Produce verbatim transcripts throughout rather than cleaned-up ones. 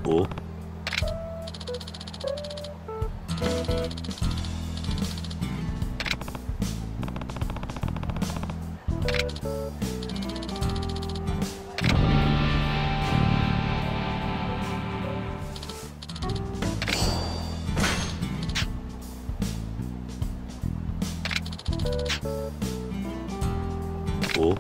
おお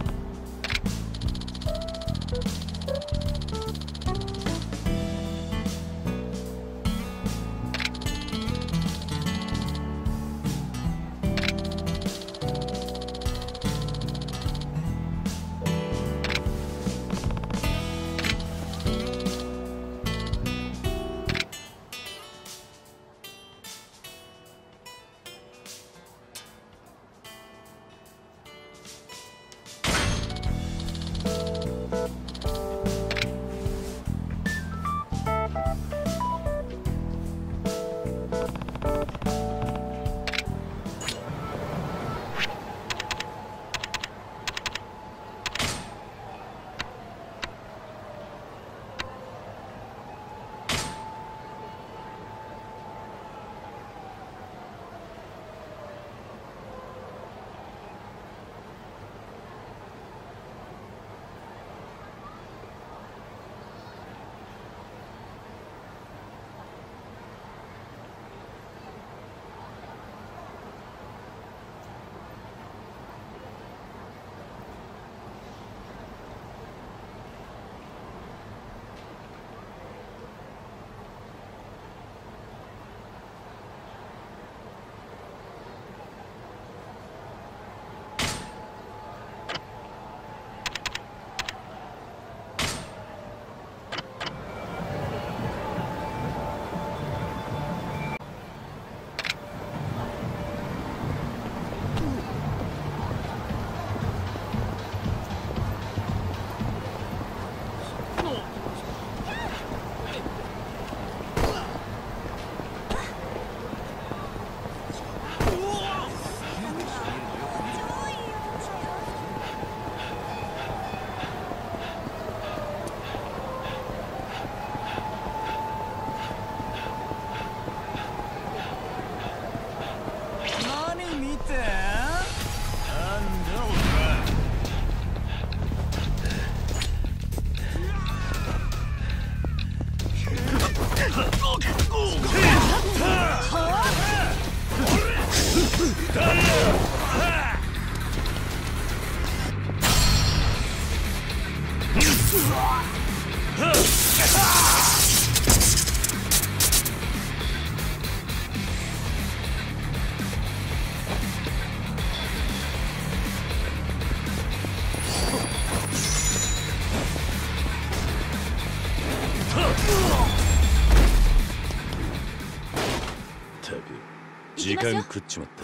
ったく時間食っちまった。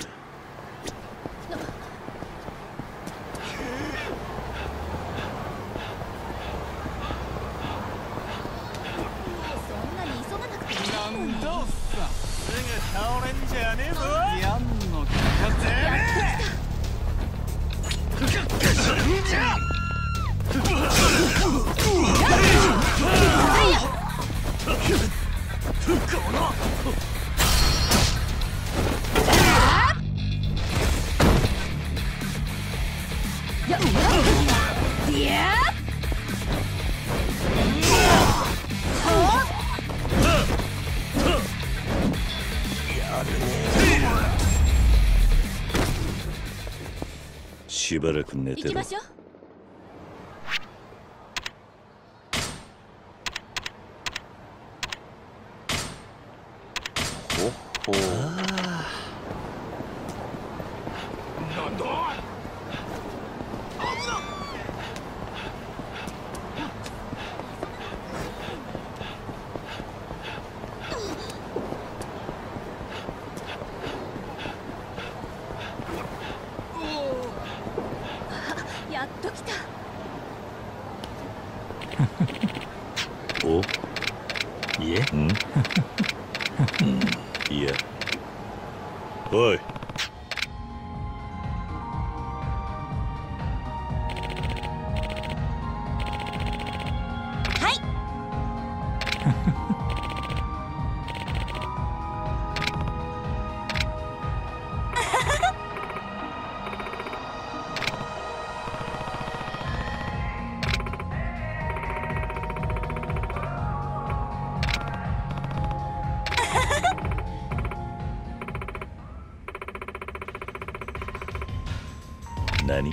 しばらく寝てろ。行きましょう。ほっほー。なんだ。 やっと来た。 お、いえ、うん、いや、おい。 はい。 何？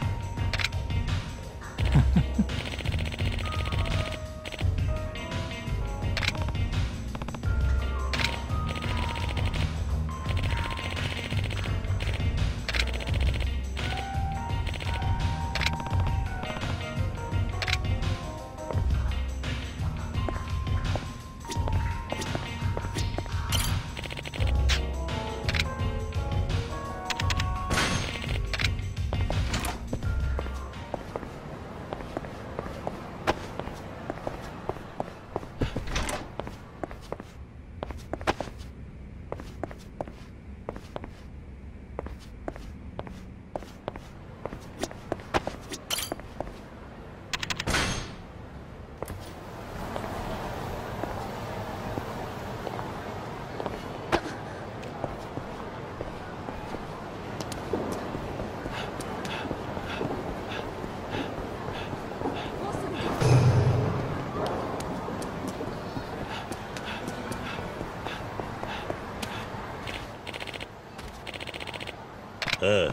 ああ。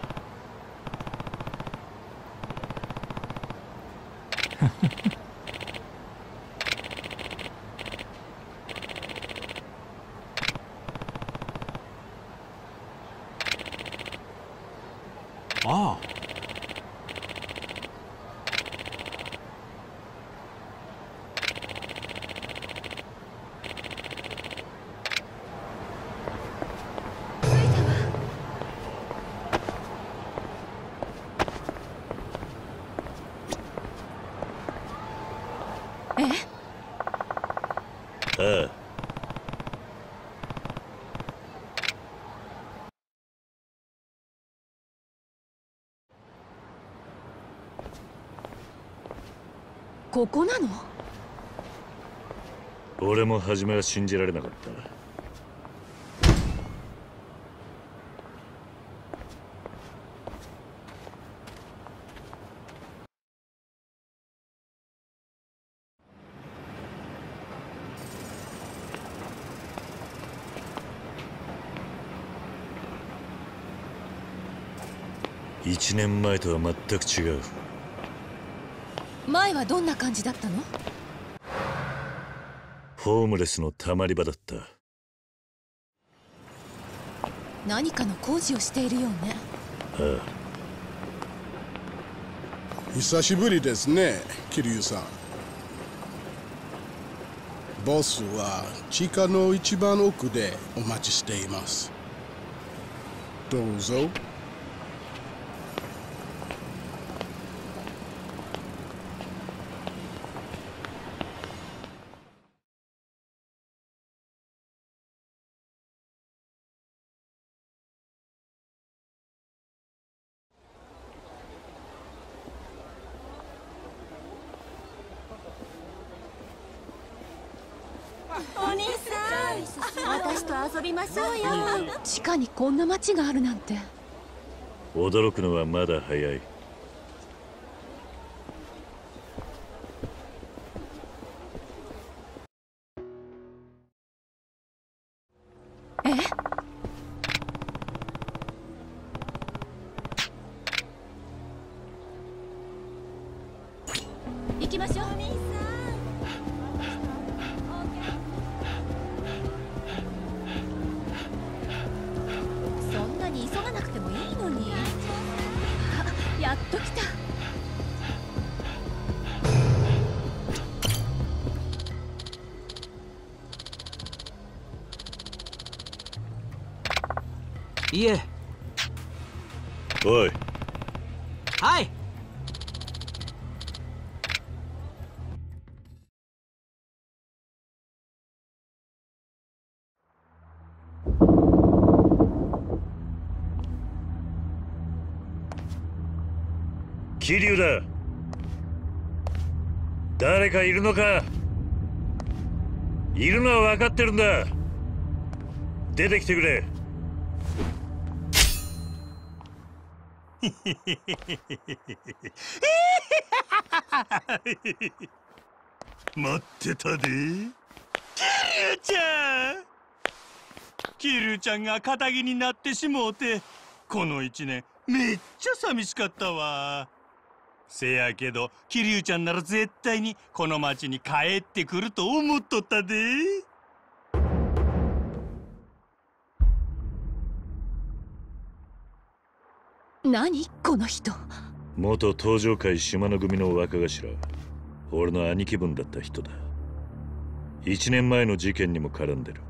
ああ。 ああ。 ここなの？ 俺も初めは信じられなかった。一年前とは全く違う。 前はどんな感じだったの？ ホームレスのたまり場だった。 何かの工事をしているようね。 ああ。 久しぶりですね、桐生さん。ボスは地下の一番奥でお待ちしています。どうぞ。 お兄さん、私と遊びましょうよ。地下にこんな街があるなんて。 驚くのはまだ早い。 え？行きましょう。お兄さん。そんなに急がなくてもいいのに。あ、やっと来た。 いえ。 おい。 はい。 桐生だ。誰かいるのか？ いるのは分かってるんだ。出てきてくれ。 待ってたで。キリュウちゃんキリュウちゃんが堅気になってしもうて、この一年めっちゃ寂しかったわ。せやけどキリュウちゃんなら絶対にこの町に帰ってくると思っとったで。 何この人。 元東上会島の組の若頭、俺の兄貴分だった人だ。一年前の事件にも絡んでる。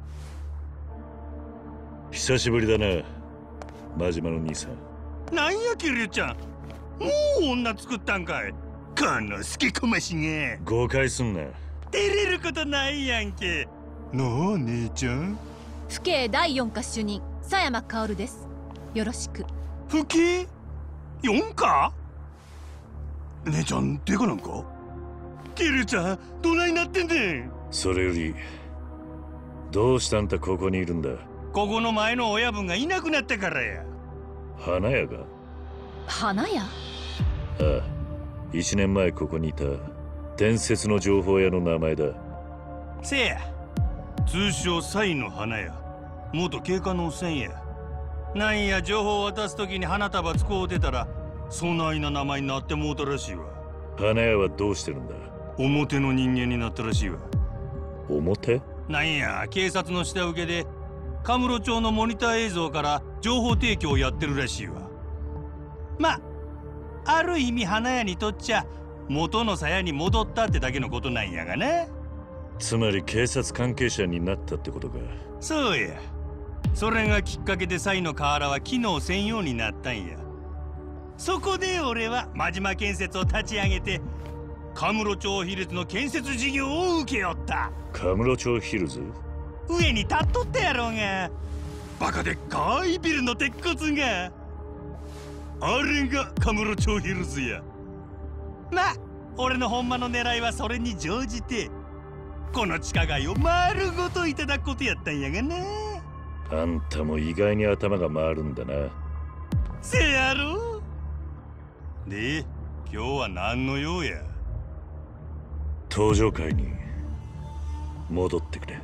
久しぶりだな、真島の兄さん。 なんやキリュウちゃん、もう女作ったんかい。このすけこましが。 誤解すんな。 照れることないやんけ。なあ姉ちゃん。 府警だいよん課主任佐山薫です。よろしく。 府警よん課。姉ちゃんデカなんか。キリュウちゃんどないなってんねん。 それよりどうしてあんたここにいるんだ。 ここの前の親分がいなくなったからや。 花屋が。 花屋。 ああ、一年前ここにいた伝説の情報屋の名前だ。 せや、通称サイの花屋。元警官のおっさんや。なんや情報を渡す時に花束使うてたらそないな名前になってもうたらしいわ。 花屋はどうしてるんだ。 表の人間になったらしいわ。 表？ なんや警察の下請けでカムロ町のモニター映像から情報提供をやってるらしいわ。まある意味花屋にとっちゃ元の鞘に戻ったってだけのことなんやがな。 つまり警察関係者になったってことか。 そうや。それがきっかけでサイの河原は機能せんようになったんや。そこで俺は真島建設を立ち上げてカムロ町ヒルズの建設事業を請け負った。 カムロ町ヒルズ？ 上に立っとったやろうが。バカでっかいビルの鉄骨が。あれがカムロ町ヒルズや。まあ俺のほんまの狙いはそれに乗じてこの地下街を丸ごといただくことやったんやがな。 あんたも意外に頭が回るんだな。 せやろ。で今日は何の用や。 東上会に戻ってくれ。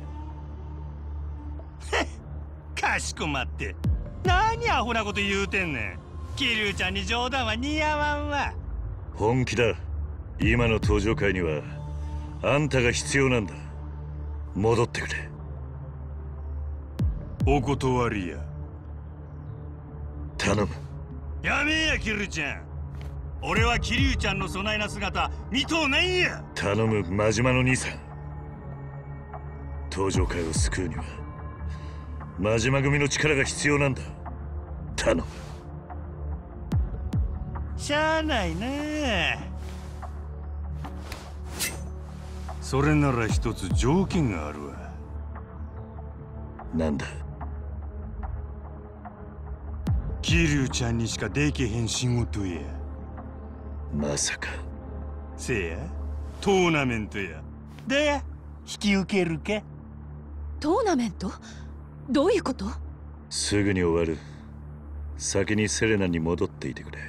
かしこまって。何アホなこと言うてんねん。キリュウちゃんに冗談は似合わんわ。 本気だ。今の東上会にはあんたが必要なんだ。戻ってくれ。 お断りや。 頼む。 やめえやキリュウちゃん。俺はキリュウちゃんのそないな姿見とうないんや。 頼む真島の兄さん。東上会を救うには真島組の力が必要なんだ。頼む。 しゃあないな。それなら一つ条件があるわ。 なんだ。 キリュウちゃんにしかできへん仕事や。 まさか。 せや、トーナメントや。で引き受けるか。 トーナメント？どういうこと？ すぐに終わる。先にセレナに戻っていてくれ。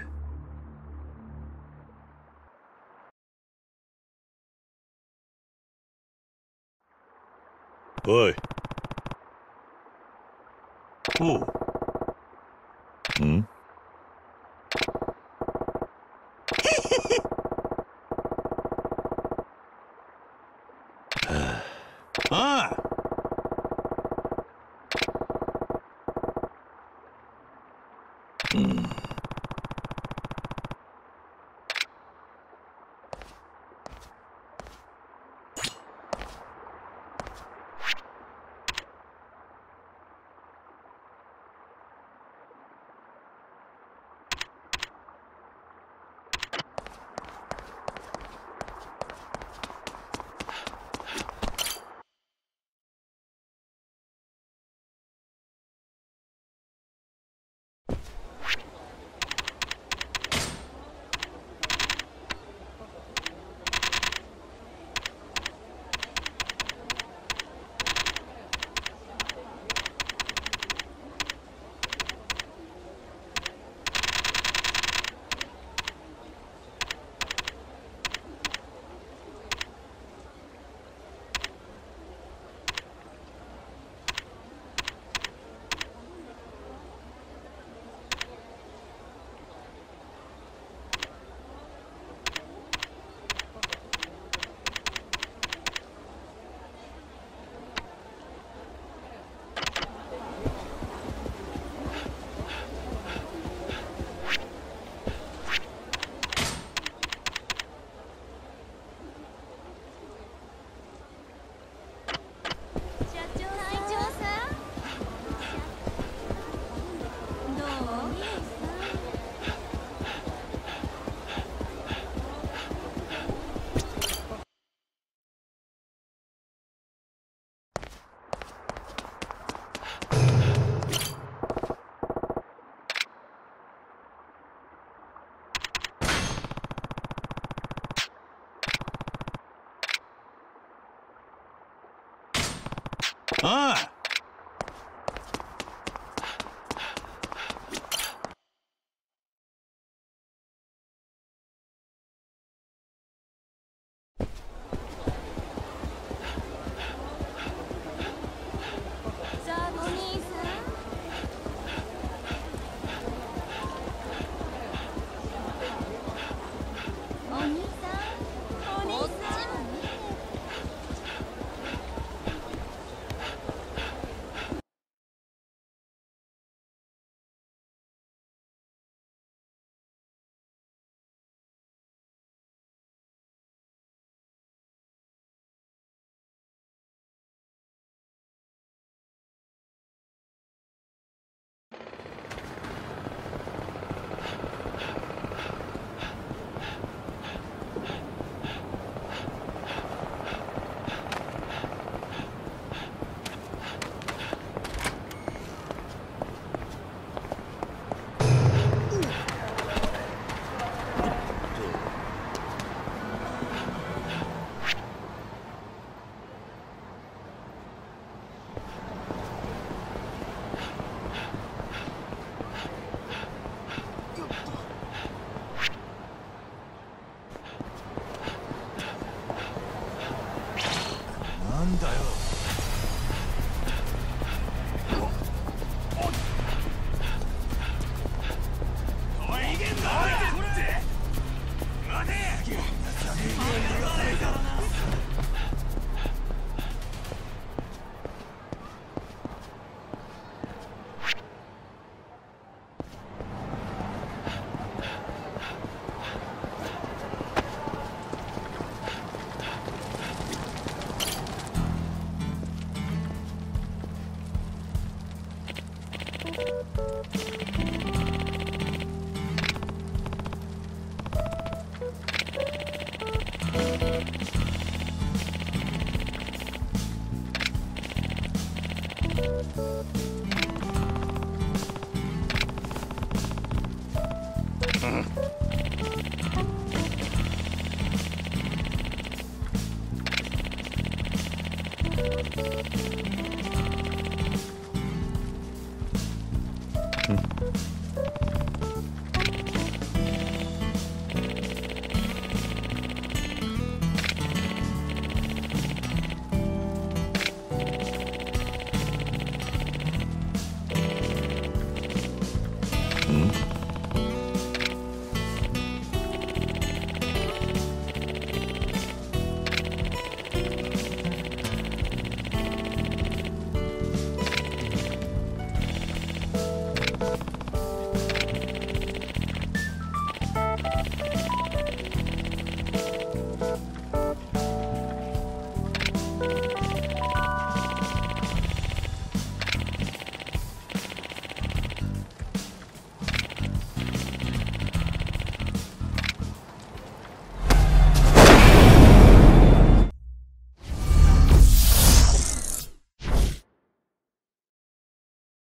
おい。 おう。 ん？ ああ。 うん。 ああ。 なんだよ。 うん。